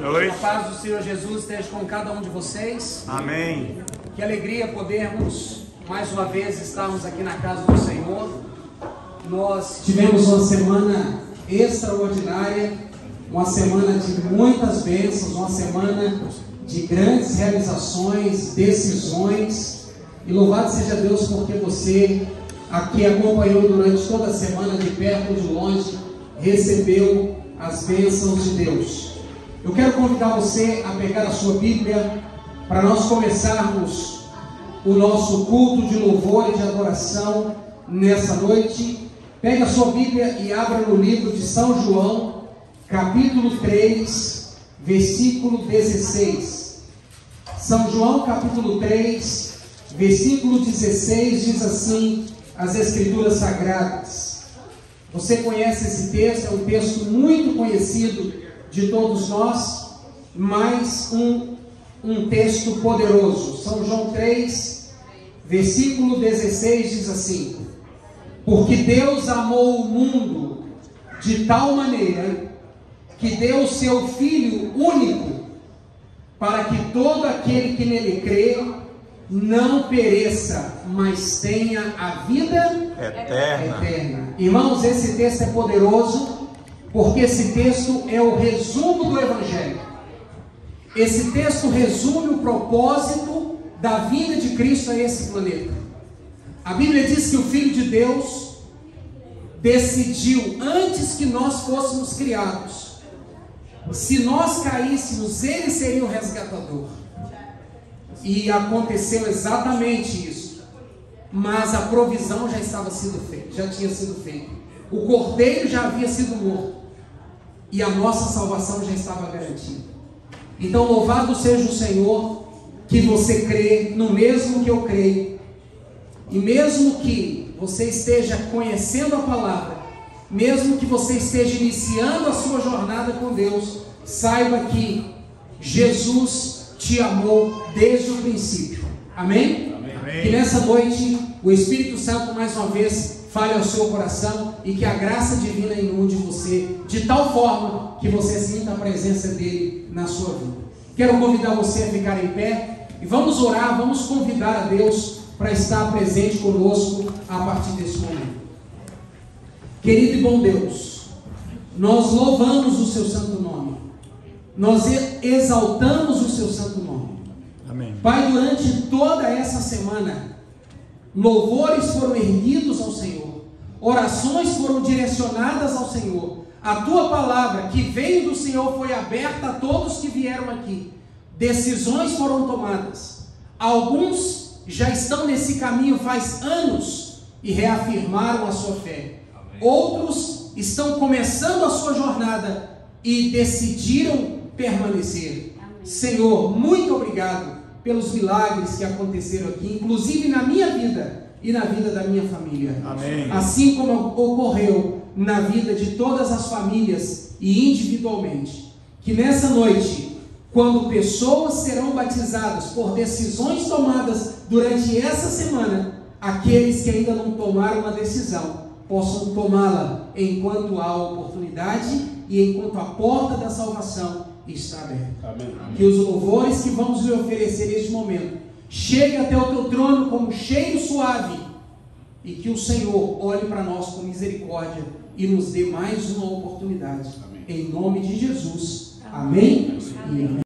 noite. A paz do Senhor Jesus esteja com cada um de vocês. Amém. Que alegria podermos mais uma vez estarmos aqui na casa do Senhor. Nós tivemos uma semana extraordinária, uma semana de muitas bênçãos, uma semana de grandes realizações, decisões. E louvado seja Deus porque você aqui acompanhou durante toda a semana, de perto ou de longe, recebeu as bênçãos de Deus. Eu quero convidar você a pegar a sua Bíblia para nós começarmos o nosso culto de louvor e de adoração nessa noite. Pegue a sua Bíblia e abra no livro de São João, capítulo 3, versículo 16. São João, capítulo 3, versículo 16, diz assim as Escrituras Sagradas. Você conhece esse texto, é um texto muito conhecido de todos nós, mas um texto poderoso. São João 3, versículo 16 diz assim: porque Deus amou o mundo de tal maneira que deu o seu Filho único, para que todo aquele que nele crê não pereça, mas tenha a vida eterna. Irmãos, esse texto é poderoso, porque esse texto é o resumo do Evangelho. Esse texto resume o propósito da vinda de Cristo a esse planeta. A Bíblia diz que o Filho de Deus decidiu, antes que nós fôssemos criados, se nós caíssemos, Ele seria o resgatador. E aconteceu exatamente isso. Mas a provisão já estava sendo feita, já tinha sido feita. O cordeiro já havia sido morto. E a nossa salvação já estava garantida. Então louvado seja o Senhor, que você crê no mesmo que eu creio. E mesmo que você esteja conhecendo a palavra, mesmo que você esteja iniciando a sua jornada com Deus, saiba que Jesus te amou desde o princípio. Amém? Amém. Que nessa noite o Espírito Santo mais uma vez fale ao seu coração e que a graça divina inunde você de tal forma que você sinta a presença dele na sua vida. Quero convidar você a ficar em pé e vamos orar, vamos convidar a Deus para estar presente conosco a partir desse momento. Querido e bom Deus, nós louvamos o seu santo nome. Nós exaltamos o seu santo nome. Amém. Pai, durante toda essa semana, louvores foram erguidos ao Senhor, orações foram direcionadas ao Senhor, a tua palavra que veio do Senhor foi aberta a todos que vieram aqui, decisões foram tomadas, alguns já estão nesse caminho faz anos e reafirmaram a sua fé. Amém. Outros estão começando a sua jornada e decidiram permanecer. Amém. Senhor, muito obrigado pelos milagres que aconteceram aqui, inclusive na minha vida e na vida da minha família. Amém. Assim como ocorreu na vida de todas as famílias e individualmente. Que nessa noite, quando pessoas serão batizadas por decisões tomadas durante essa semana, aqueles que ainda não tomaram uma decisão possam tomá-la enquanto há oportunidade e enquanto a porta da salvação está aberta. Amém. Que os louvores que vamos lhe oferecer neste momento cheguem até o teu trono como cheiro suave e que o Senhor olhe para nós com misericórdia e nos dê mais uma oportunidade. Amém. Em nome de Jesus. Amém. Amém. E amém.